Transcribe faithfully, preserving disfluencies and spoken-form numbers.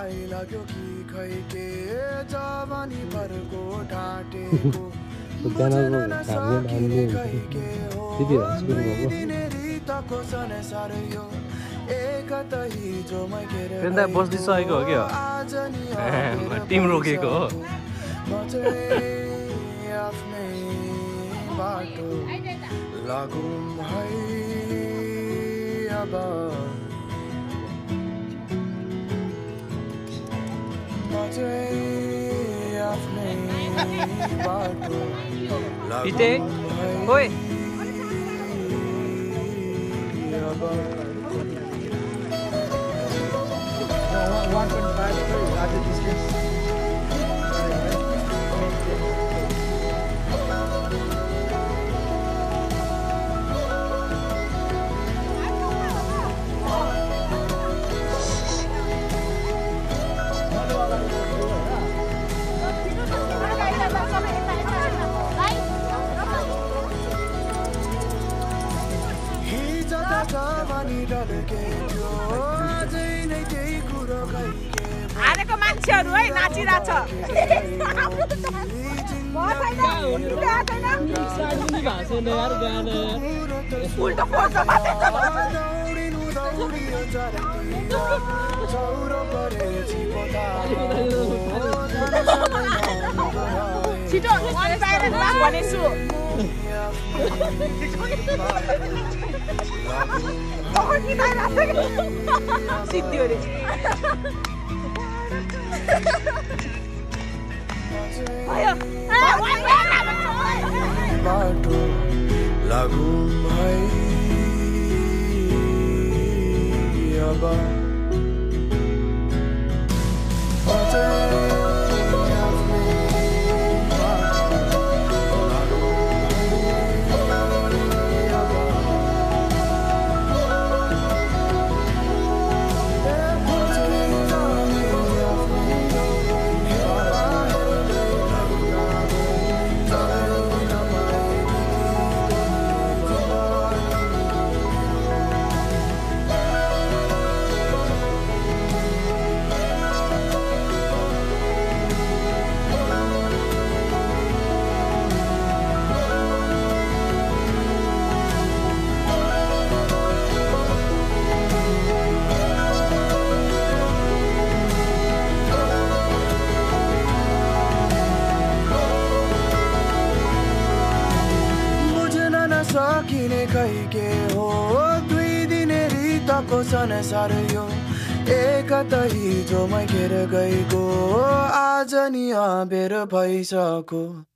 लाग्यो कि खै के जवानी भरको ढाटेको बुझ्न नसकिने खै के हो दुई दिने रितको संसार यो एकत हिजोमै घेर बस्दिसकेको हो क्या टिम रोकेको हो म चाहिँ आफ्नै बाटो लागौँ है अब म चाहिँ आफ्नै बाटो इते ओए one point five at the distance. हारेको मान्छेहरू है नाचिरहेछ उल्टो फोर्छ छिटो भनेछु सिद्धि अरे बाटो लागौँ है अब सकिने खै के हो दुई दिने रितको संसार यो एकत हिजोमै घेर गएको आज नि अबेर भइसक्यो